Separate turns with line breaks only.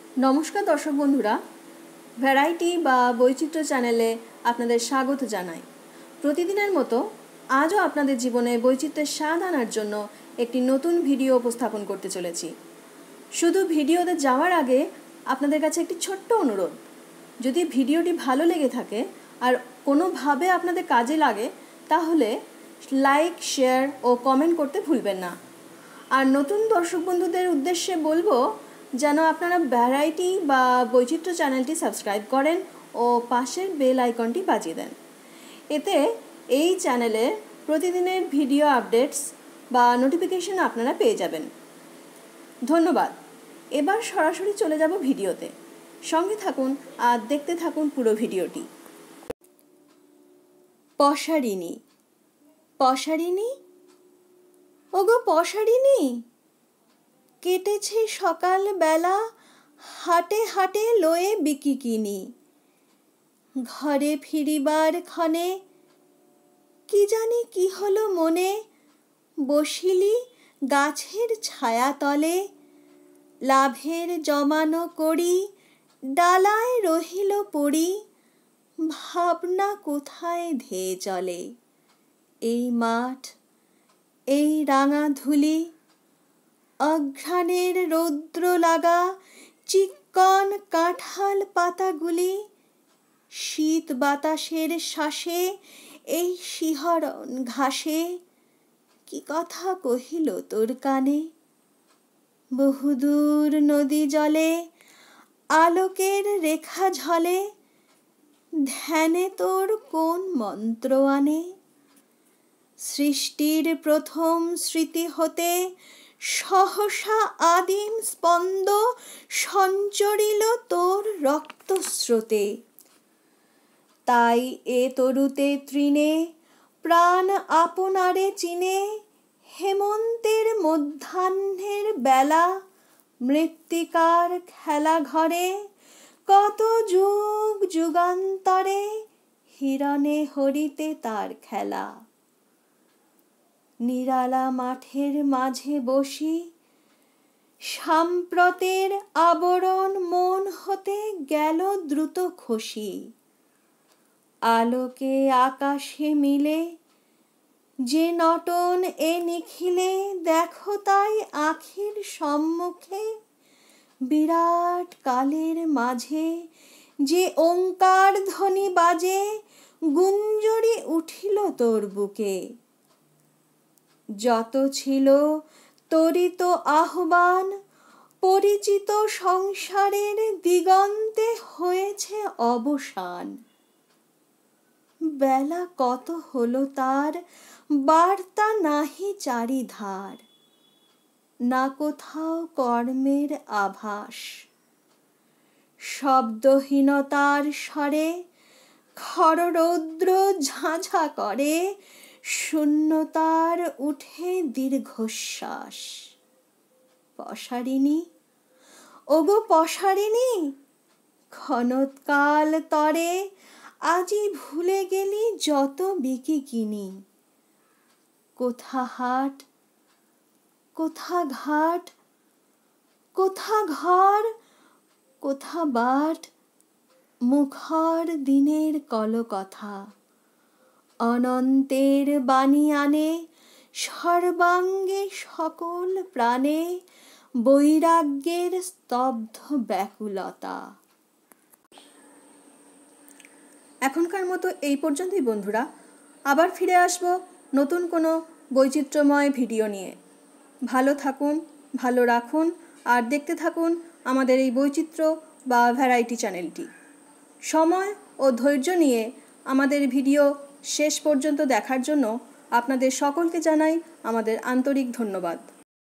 নমস্কার দর্শক বন্ধুরা, ভ্যারাইটি বা বৈচিত্র্য চ্যানেলে আপনাদের স্বাগত জানাই। প্রতিদিনের মতো আজও আপনাদের জীবনে বৈচিত্র্যের স্বাদ আনার জন্য একটি নতুন ভিডিও উপস্থাপন করতে চলেছি। শুধু ভিডিওতে যাওয়ার আগে আপনাদের কাছে একটি ছোট্ট অনুরোধ, যদি ভিডিওটি ভালো লেগে থাকে আর কোনোভাবে আপনাদের কাজে লাগে তাহলে লাইক, শেয়ার ও কমেন্ট করতে ভুলবেন না। আর নতুন দর্শক বন্ধুদের উদ্দেশ্যে বলবো যেন আপনারা ভ্যারাইটি বা বৈচিত্র্য চ্যানেলটি সাবস্ক্রাইব করেন ও পাশের বেল আইকনটি বাজিয়ে দেন। এতে এই চ্যানেলে প্রতিদিনের ভিডিও আপডেটস বা নোটিফিকেশন আপনারা পেয়ে যাবেন। ধন্যবাদ। এবার সরাসরি চলে যাব ভিডিওতে। সঙ্গে থাকুন আর দেখতে থাকুন পুরো ভিডিওটি। পশারিণী। পশারিণী, ওগো পশারিণী, কেটেছে সকাল বেলা হাটে হাটে লয়ে বিকিকিনি। ঘরে ফিরিবার ক্ষণে কি জানি কি হলো মনে, বসিলি গাছের ছায়াতলে, লাভের জমানো করি ডালায় রহিল পড়ি, ভাবনা কোথায় ধেয়ে চলে। এই মাঠ, এই রাঙা ধুলি, অঘ্রাণের রৌদ্র লাগা চিক্কন কাঁঠাল পাতাগুলি, শীত বাতাসের শ্বাসে এই শিহরণ ঘাসে, কি কথা কহিল তোর কানে। বহুদূর নদী জলে আলোকের রেখা ঝলে, ধ্যানে তোর কোন মন্ত্র আনে। সৃষ্টির প্রথম স্মৃতি হতে সহসা আদিম স্পন্দ সঞ্চরিল তোর রক্তস্রোতে। তাই এ তরুতে তৃণে প্রাণ আপনারে চিনে, হেমন্তের মধ্যাহ্নের বেলা মৃত্তিকার খেলা ঘরে, কত যুগ যুগান্তরে হিরণে হরিতে তার খেলা। নিরালা মাঠের মাঝে বসি সাম্প্রতের আবরণ মন হতে গেল দ্রুত খসি। আলোকে আকাশে মিলে যে নটন এ নিখিলে, দেখো তাই আখির সম্মুখে বিরাট কালের মাঝে যে ওঙ্কার ধ্বনি বাজে, গুঞ্জরি উঠিল তোর বুকে। যত ছিল তরিত আহ্বান, পরিচিত সংসারের দিগন্তে হয়েছে অবসান। বেলা কত হলো তার বার্তা নাহি চারিধার, না কোথাও কর্মের আভাস। শব্দহীনতার স্বরে খররৌদ্র ঝাঁঝা করে, শূন্যতার উঠে দীর্ঘশ্বাস। পশারিণী, ওগো পশারিণী, ক্ষণকাল তরে আজি ভুলে গেলি যত বিকিকিনি। কোথা হাট, কোথা ঘাট, কোথা ঘর, কোথা বাট, মুখর দিনের কলকথা। অনন্তের বাণী আনে সর্বাঙ্গে সকল প্রাণে, বৈরাগ্যের স্তব্ধ ব্যাকুলতা। এখনকার মতো এই পর্যন্তই বন্ধুরা। আবার ফিরে আসব নতুন কোনো বৈচিত্র্যময় ভিডিও নিয়ে। ভালো থাকুন, ভালো রাখুন আর দেখতে থাকুন আমাদের এই বৈচিত্র্য বা ভ্যারাইটি চ্যানেলটি। সময় ও ধৈর্য নিয়ে আমাদের ভিডিও শেষ পর্যন্ত দেখার জন্য আপনাদের সকলকে জানাই আমাদের আন্তরিক ধন্যবাদ।